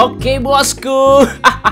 Oke bosku.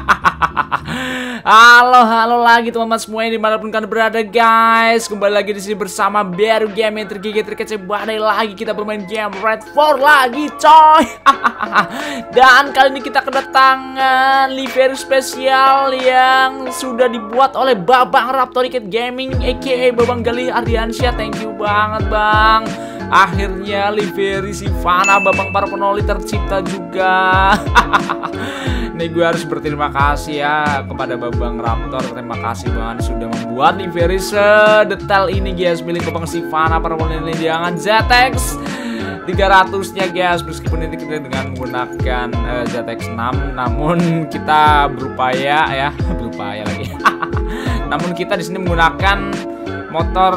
Halo lagi teman-teman semuanya dimanapun kalian berada guys. Kembali lagi di sini bersama Beru Game yang tergigit terkece badai lagi. Kita bermain game Red 4 lagi coy. Dan kali ini kita kedatangan livery spesial yang sudah dibuat oleh Babang Raptoriket Gaming aka Babang Galih Ardiansyah. Thank you banget bang. Akhirnya livery Sivana Babang para penoli tercipta juga. Nih gue harus berterima kasih ya kepada Babang Raptor. Terima kasih banget sudah membuat livery sedetail ini guys, milik Babang Sivana para penoli dengan ZX 300-nya guys. Meskipun ini kita dengan menggunakan ZX 6, namun kita berupaya lagi. Namun kita di sini menggunakan motor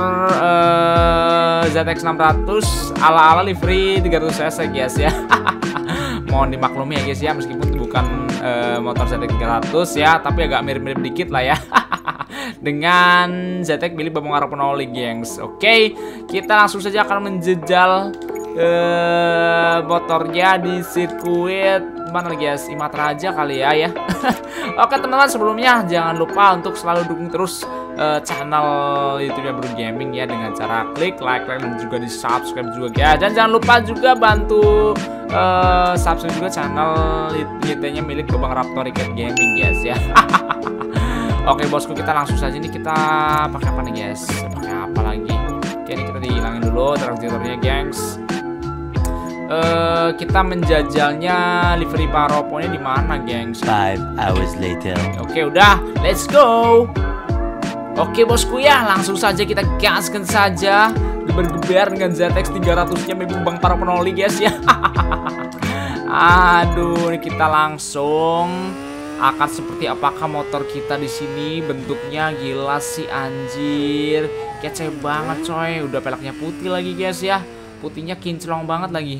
ZX 600 ala livery 300 cc guys ya. Mohon dimaklumi ya guys ya, meskipun itu bukan motor ZX 300 ya, tapi agak mirip-mirip dikit lah ya. Dengan ZX milik Babang Araponoli gengs. Oke, kita langsung saja akan menjejal motornya di sirkuit mana guys, Imatra aja kali ya. Oke teman-teman, sebelumnya jangan lupa untuk selalu dukung terus channel YouTube Beru Gaming ya, dengan cara klik like dan juga di subscribe juga guys. Dan jangan lupa juga bantu subscribe juga channel YouTube-nya milik Babang Raptoriket Gaming guys ya. Oke bosku, kita langsung saja nih, kita pakai apa nih guys? Pakai apa lagi? Oke, ini kita dihilangin dulu transitornya gengs. Kita menjajalnya livery paroponnya di mana gengs? 5 hours later. Oke udah, let's go. Oke bosku ya, langsung saja kita gaskan saja, geber-geber dengan ZX 300-nya Babang para penoli guys ya. Aduh, ini kita langsung akan seperti apakah motor kita di sini. Bentuknya gila sih anjir, kece banget coy. Udah peleknya putih lagi guys ya, putihnya kinclong banget lagi.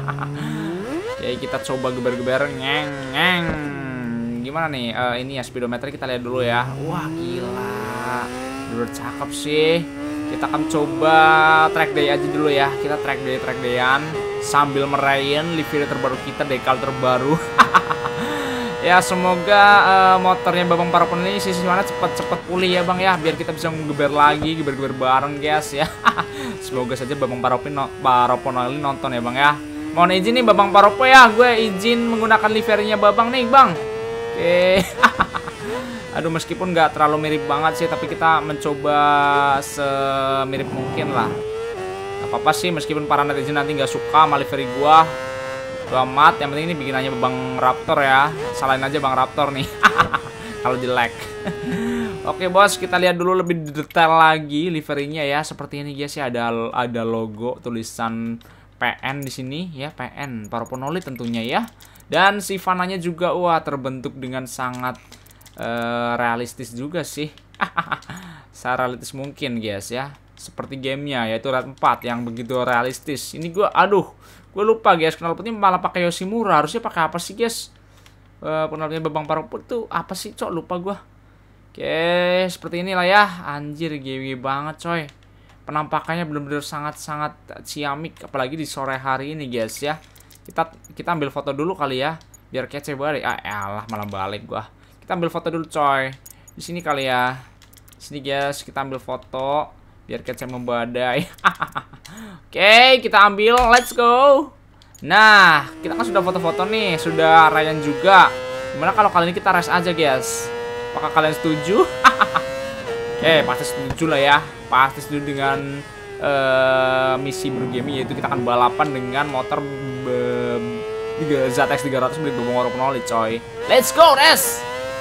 Oke, kita coba geber-geber ngeng. Gimana nih ini ya, speedometer kita lihat dulu ya. Wah gila, udah cakep sih. Kita akan coba track day aja dulu ya. Kita track dayan sambil merayain livery terbaru kita, dekal terbaru. Ya semoga motornya Babang para peneli sisi mana cepet pulih ya bang ya, biar kita bisa ngegeber lagi, geber bareng guys ya. Semoga saja Babang para peneli nonton ya bang ya. Mohon izin nih Babang Paropo ya, gue izin menggunakan liverynya Babang nih bang. Oke. Aduh, meskipun nggak terlalu mirip banget sih, tapi kita mencoba semirip mungkin lah. Gak apa-apa sih, meskipun para netizen nanti nggak suka sama livery gua. Amat, yang penting ini bikinannya Babang Raptor ya. Salahin aja Bang Raptor nih. Kalau jelek. Oke bos, kita lihat dulu lebih detail lagi liverynya ya. Seperti ini guys ya, ada logo tulisan PN di sini ya, PN Paraponoli tentunya ya. Dan Sivananya juga wah terbentuk dengan sangat realistis juga sih. Serealistis mungkin guys ya. Seperti gamenya yaitu Red 4 yang begitu realistis. Ini gue lupa guys, knalpotnya malah pakai Yoshimura. Harusnya pakai apa sih guys? Knalpotnya Babang Paropo itu apa sih cok, lupa gue. Oke, seperti inilah ya. Anjir, GW banget coy. Penampakannya bener-bener sangat-sangat ciamik, apalagi di sore hari ini guys ya. Kita ambil foto dulu kali ya, biar kece banget. Elah, malah balik gua. Kita ambil foto dulu coy. Di sini kali ya. Sini guys, kita ambil foto biar kece membadai. Oke, kita ambil, let's go. Nah, kita kan sudah foto-foto nih, sudah Ryan juga. Gimana kalau kali ini kita race aja guys? Apakah kalian setuju? Oke, pasti setuju lah ya. Pasti setuju dengan misi Beru Gaming, yaitu kita akan balapan dengan motor ZX 300 milik Babang Araponoli coy. Let's go, Res.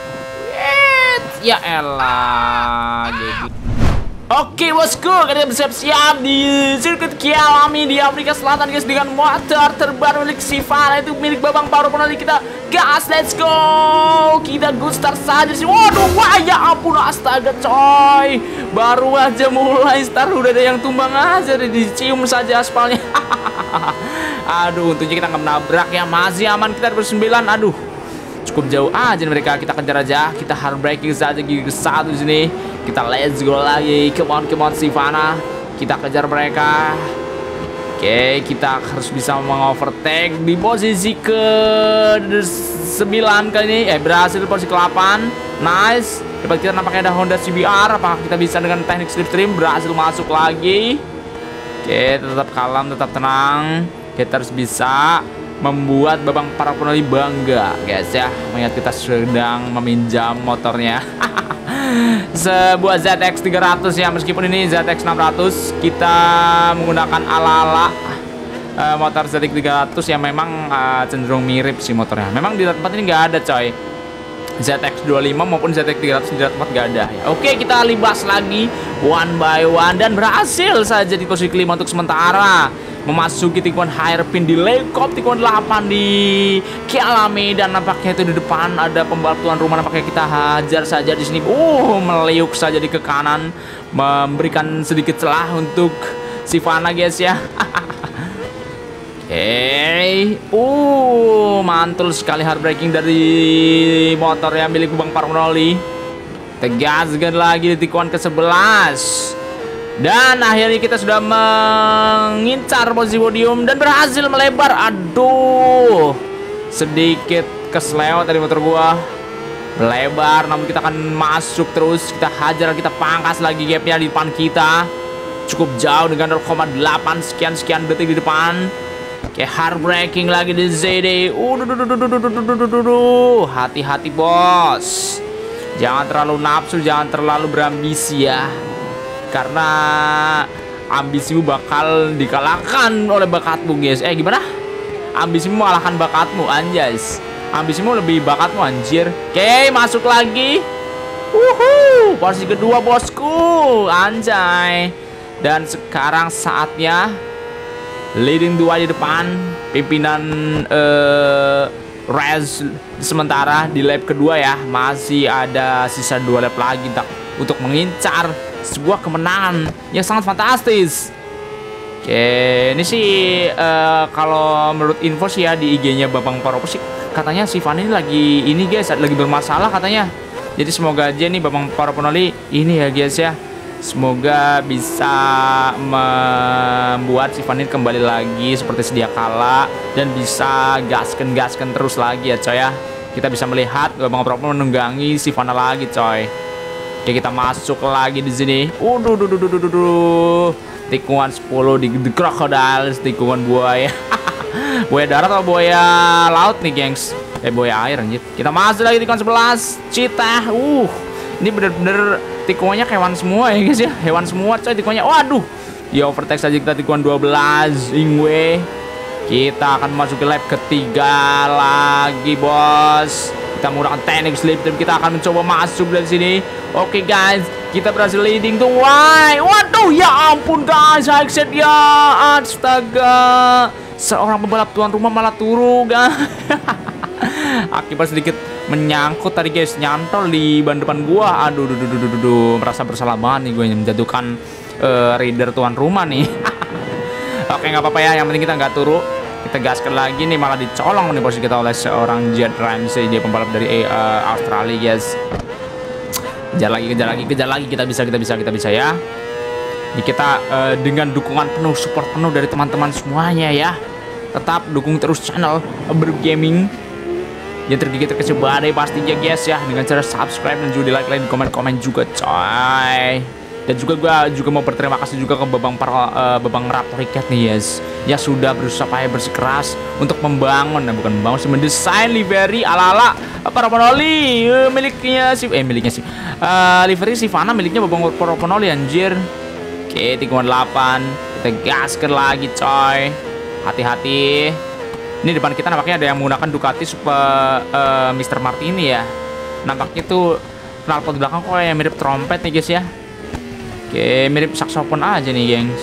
Ya elah, jadi. Oke bosku, kita bersiap-siap di sirkuit Kialami di Afrika Selatan guys, dengan motor terbaru milik Sivana, itu milik Babang Araponoli kita. Gas, let's go. Kita good start saja sih. Waduh, wah ya ampun, astaga coy. Baru aja mulai start udah ada yang tumbang aja, dicium saja aspalnya. Aduh, untungnya kita nggak menabrak ya, masih aman, kita bersembilan. Aduh, cukup jauh aja mereka, kita kejar aja. Kita hard braking saja gigi satu di sini. Kita let's go lagi. Come on Sivana. Kita kejar mereka. Oke, kita harus bisa mengovertake di posisi ke 9 kali ini. Berhasil di posisi ke-8. Nice. Dapat kita nampaknya ada Honda CBR. Apakah kita bisa dengan teknik slipstream berhasil masuk lagi? Oke, tetap kalem, tetap tenang. Kita harus bisa membuat babang para penonton bangga, guys ya. Mengingat kita sedang meminjam motornya. Sebuah ZX 300 ya, meskipun ini ZX 600, kita menggunakan ala-ala motor ZX 300 yang memang cenderung mirip sih motornya. Memang di tempat ini nggak ada coy, ZX 25 maupun ZX 300 di tempat nggak ada ya. Oke, kita libas lagi one by one dan berhasil saja di posisi kelima untuk sementara. Memasuki tikungan hairpin di Lekop, tikungan 8 di Kialami, dan nampaknya itu di depan ada pembalap tuan rumah. Nampaknya kita hajar saja di sini. Meliuk saja di ke kanan, memberikan sedikit celah untuk Sivana guys ya. Mantul sekali hard braking dari motor yang milik Bang Parmonoli. Tegaskan lagi di tikungan ke-11. Dan akhirnya kita sudah mengincar posisi podium dan berhasil melebar. Aduh, sedikit kesleo tadi motor gua melebar, namun kita akan masuk terus. Kita hajar, kita pangkas lagi gapnya di depan kita. Cukup jauh dengan 0,8 sekian detik di depan. Oke, hard braking lagi di ZD. Hati-hati bos, jangan terlalu nafsu, jangan terlalu berambisi ya. Karena ambisimu bakal dikalahkan oleh bakatmu guys. Gimana? Ambisimu mengalahkan bakatmu, anjas. Ambisimu lebih bakatmu anjir. Oke, masuk lagi. Posisi kedua bosku, anjay. Dan sekarang saatnya leading 2 di depan. Pimpinan race sementara di lap kedua ya. Masih ada sisa 2 lap lagi untuk mengincar sebuah kemenangan yang sangat fantastis. Oke, ini sih kalau menurut info sih ya di IG-nya Babang Paropo sih, katanya si Fanny ini lagi guys, lagi bermasalah katanya. Jadi semoga aja nih Babang Paroponoli ini ya guys ya, semoga bisa membuat si Fanny kembali lagi seperti sedia kala dan bisa gasken terus lagi ya coy ya. Kita bisa melihat Babang Paropo menunggangi si Fana lagi coy. Oke, kita masuk lagi di sini. Tikungan 10 di The Crocodiles, tikungan buaya. Buaya darat atau buaya laut nih, gengs? Buaya air anjir. Kita masuk lagi tikungan 11, Cheetah. Ini bener-bener tikungannya hewan semua ya, guys ya. Hewan semua coy tikungannya. Waduh. Ya overtake saja kita tikungan 12, Ingwe. Kita akan masuk ke lap ketiga lagi, bos. Kita menggunakan teknik slip, dan kita akan mencoba masuk dari sini. Oke guys, kita berhasil leading tuh. Waduh, ya ampun guys, exit ya. Astaga, seorang pembalap tuan rumah malah turu guys. Akibat sedikit menyangkut tadi guys, nyantol di ban depan gua. Aduh, merasa bersalah banget nih gue yang menjatuhkan rider tuan rumah nih. Oke, nggak apa-apa ya, yang penting kita nggak turu. Kita gaskan lagi nih, malah dicolong nih posisi kita oleh seorang Jet Ramsey, dia pembalap dari Australia guys. Kejar lagi, kita bisa ya. Ini kita dengan dukungan penuh, support penuh dari teman-teman semuanya ya. Tetap dukung terus channel Bergaming yang tergigit terkecil badai pastinya guys ya, dengan cara subscribe dan juga di like dan komen juga coy. Dan juga gue mau berterima kasih juga ke Babang Raptor Cat nih guys, ya sudah berusaha payah bersikeras untuk membangun, mendesain livery ala-ala Paroponoli miliknya livery Sivana miliknya Babang Paroponoli anjir. Oke, tikungan 8, kita gaskan lagi coy. Hati-hati. Ini depan kita nampaknya ada yang menggunakan Ducati Super Mr. Martini ya. Nampaknya tuh knalpot belakang kok yang mirip trompet nih guys ya. Oke, mirip saksofon aja nih, gengs.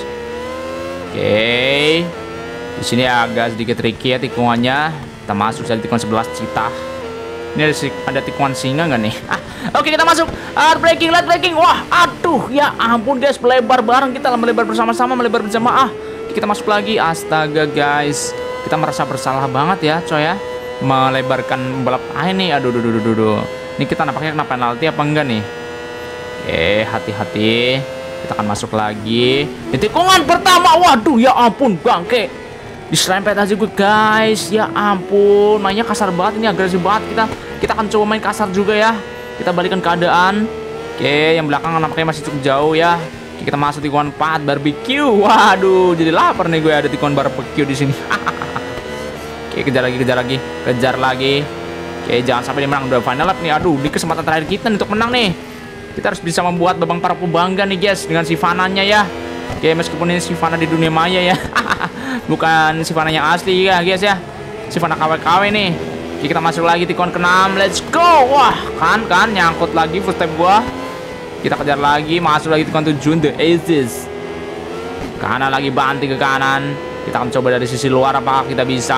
Oke. Di sini agak sedikit tricky ya tikungannya. Kita masuk dari tikungan 11 Cheetah. Ini ada tikungan singa nggak nih? Oke, kita masuk. Light braking. Wah, aduh, ya ampun guys, melebar bareng kita, melebar bersama-sama, melebar berjamaah. Kita masuk lagi. Astaga guys, kita merasa bersalah banget ya, coy ya, melebarkan balap ini. Aduh. Ini kita nampaknya kena penalti apa enggak nih? Oke, hati-hati. Kita akan masuk lagi. Di tikungan pertama, waduh ya ampun bangke. Diserempet aja gue guys, ya ampun. Mainnya kasar banget, ini agresif banget. Kita akan coba main kasar juga ya. Kita balikan keadaan. Oke, yang belakang nampaknya masih cukup jauh ya. Oke, kita masuk tikungan 4 barbecue. Waduh, jadi lapar nih gue ada tikungan barbecue di sini. Oke, kejar lagi. Oke, jangan sampai dia menang. Udah final lap nih. Aduh, ini kesempatan terakhir kita untuk menang nih. Kita harus bisa membuat babang para pembangga nih guys dengan Sivana-nya ya. Oke, meskipun ini Sivana di dunia maya ya. Bukan Sivana yang asli ya guys ya. Sivana KW-KW nih. Oke, kita masuk lagi tikungan ke-6. Let's go. Wah, kan nyangkut lagi first step gua. Kita kejar lagi, masuk lagi tikungan 7 The Aces. Kanan lagi, banting ke kanan. Kita akan coba dari sisi luar apakah kita bisa.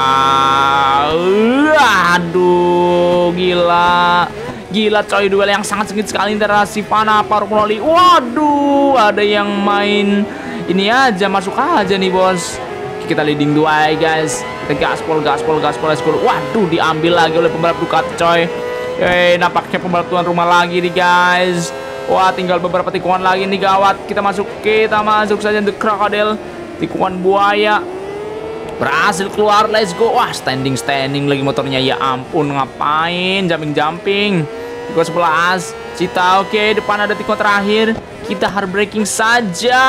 Aduh, gila coy, duel yang sangat sengit sekali antara Sivana Parupoli. Waduh, ada yang main ini aja, masuk aja nih bos. Kita leading 2 guys. Kita gaspol. Waduh, diambil lagi oleh pembalap Ducati coy. Nampaknya pembalap tuan rumah lagi nih guys. Wah, tinggal beberapa tikungan lagi nih gawat. Kita masuk saja The Crocodile. Tikungan buaya. Berhasil keluar, let's go. Wah, standing lagi motornya, ya ampun, ngapain jumping. Tikungan 11 Cita. Oke, depan ada tikungan terakhir. Kita hard braking saja.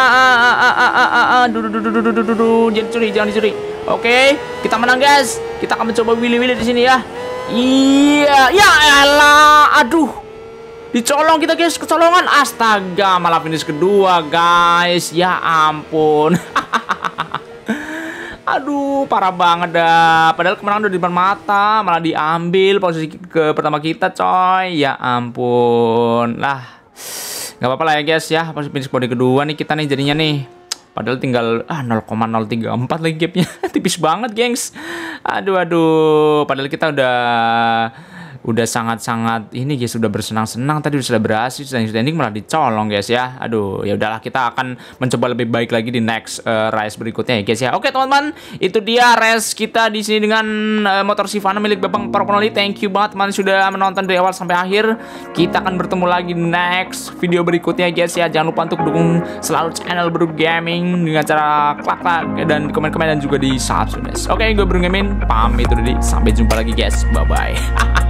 Jangan dicuri. Oke, kita menang guys. Kita akan mencoba willy di sini ya. Iya, ya elah, aduh, dicolong kita guys, kecolongan. Astaga, malah finish kedua guys, ya ampun. Aduh, parah banget dah. Padahal kemenangan udah di depan mata, malah diambil posisi ke pertama kita, coy. Ya ampun. Lah, nggak apa-apa lah ya guys ya. Pas finish body kedua nih kita nih jadinya nih. Padahal tinggal 0,034 lagi gapnya. Tipis banget, gengs. Aduh. Padahal kita udah sangat-sangat ini guys, sudah bersenang-senang tadi, sudah berhasil standing malah dicolong guys ya. Aduh, ya udahlah, kita akan mencoba lebih baik lagi di next race berikutnya ya guys ya. Oke teman-teman, itu dia race kita di sini dengan motor Sivana milik Babang Parupoli. Thank you banget teman sudah menonton dari awal sampai akhir. Kita akan bertemu lagi next video berikutnya guys ya. Jangan lupa untuk dukung selalu channel Bro Gaming dengan cara klik dan komen-komen dan juga di subscribe guys. Oke, gue Bro Gaming pamit dulu, sampai jumpa lagi guys. Bye bye.